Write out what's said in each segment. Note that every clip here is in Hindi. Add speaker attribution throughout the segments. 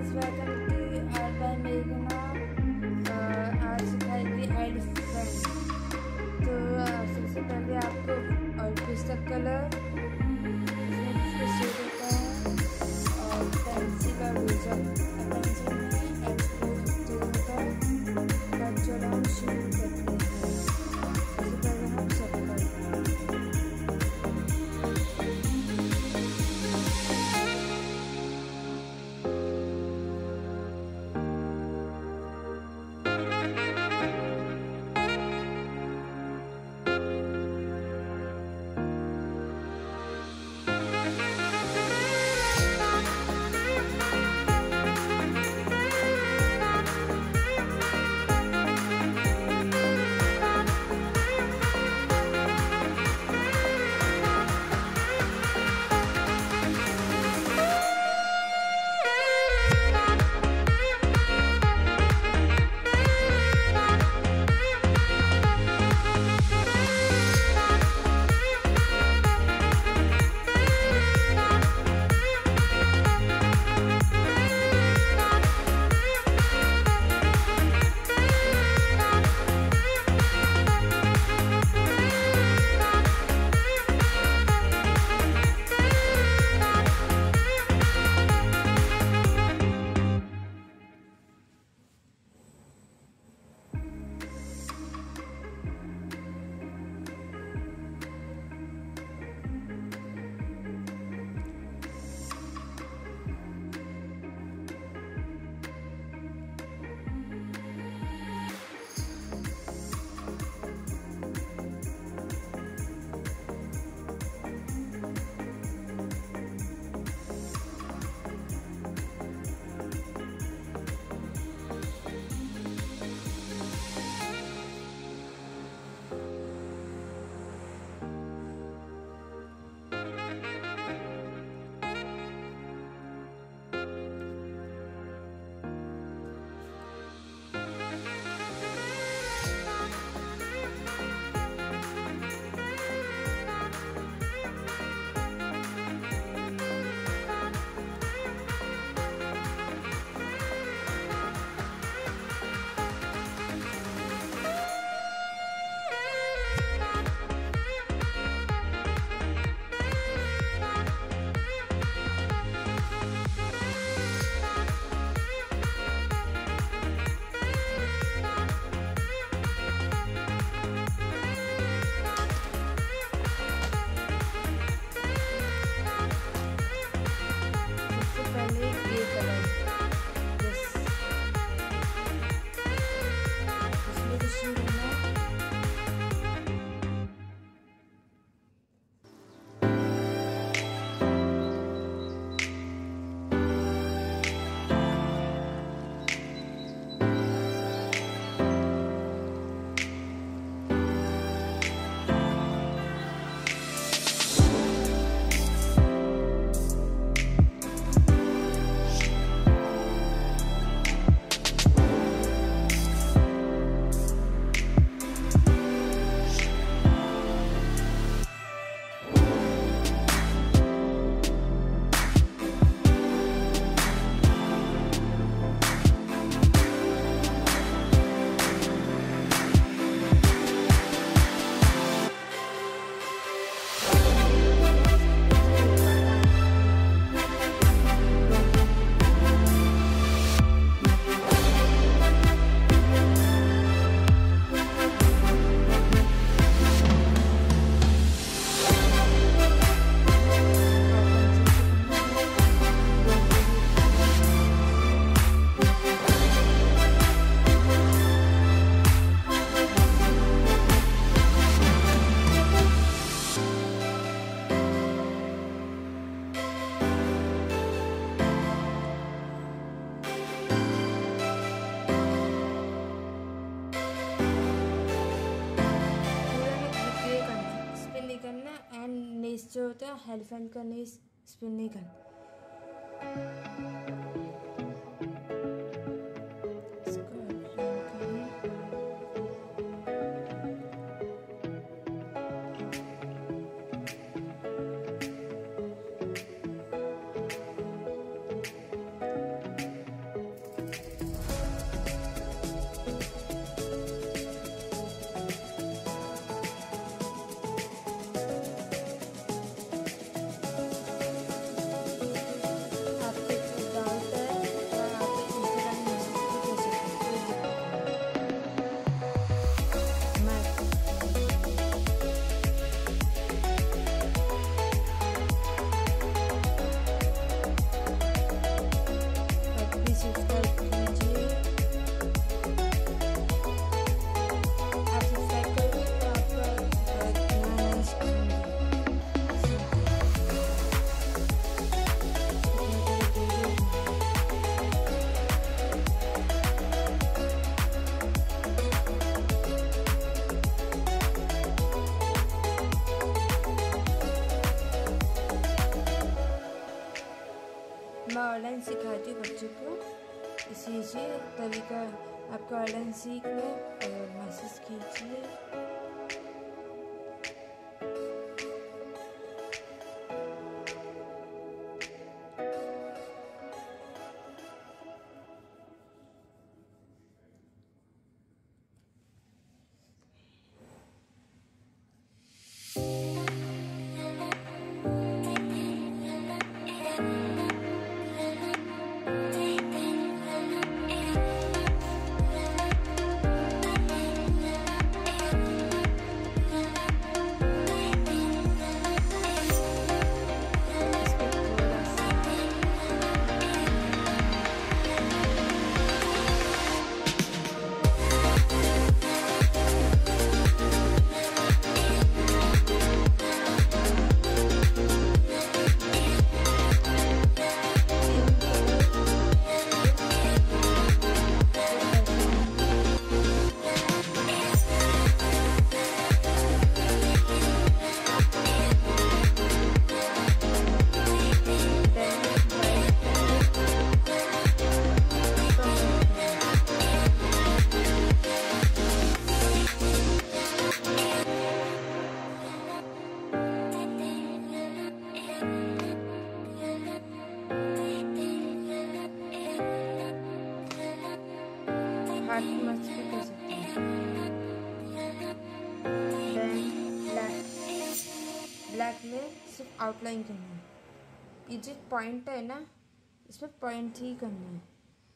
Speaker 1: वेलकम की आज बाय मेरी नाम आज सिखाएगी एलिफेंट। तो सबसे पहले आपको और पुस्तक कलर इसमें किसको शेड होता है और पेंसिल और रेजर पेंसिल में एक्सपोज होता है और चलो हम शुरू करते हैं। सबसे पहले हम सब करते हैं। जो होता है एलिफेंट का नहीं स्पिन नहीं करना। ऑनलाइन सिखाती हूँ बच्चों को, इसी तरीका आपको ऑनलाइन सीख लें और मैसेज कीजिए। हार्ट की मर्ज भी कर सकते हैं। ब्लैक में सिर्फ आउटलाइन करना है, ये जो पॉइंट है ना, इसमें पॉइंट ही करना है।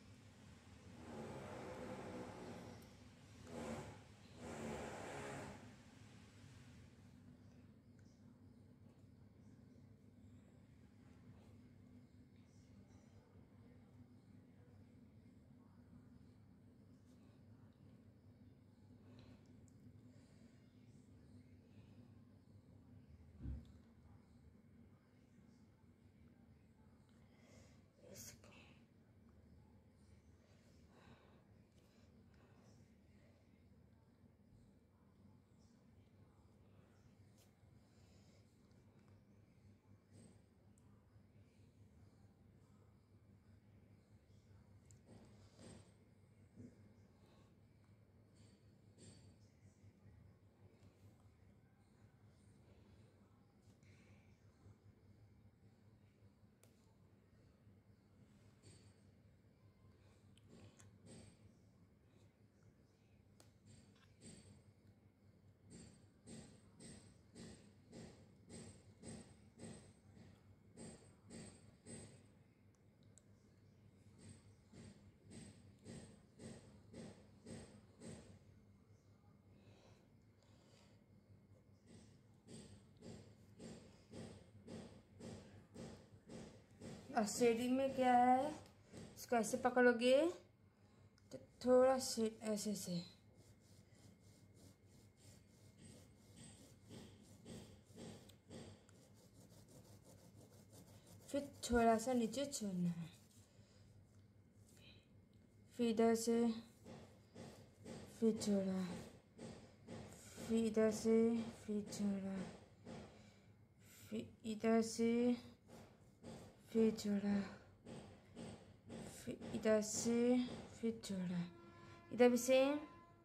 Speaker 1: और शेडिंग में क्या है, इसको ऐसे पकड़ोगे तो थोड़ा शेड ऐसे से, फिर थोड़ा सा नीचे छोड़ना है, फिर इधर से, फिर छोड़ा, फिर इधर से, फिर छोड़ा, फिर इधर से, फिर छोड़ा, फिर इधर से, फिर छोड़ा, इधर भी सेम,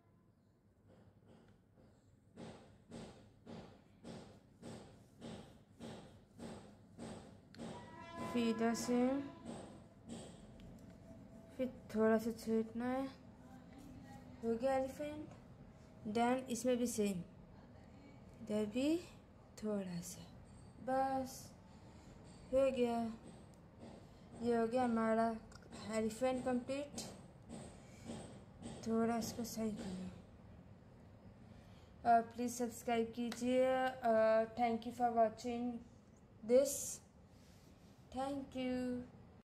Speaker 1: फिर इधर से, फिर थोड़ा सा छूटना है। हो गया एलिफेंट। देन इसमें भी सेम, इधर भी थोड़ा सा, बस हो गया। ये हो गया हमारा एलिफेंट कंप्लीट। थोड़ा इसको सही करो, प्लीज़ सब्सक्राइब कीजिए। Thank you for watching this, thank you.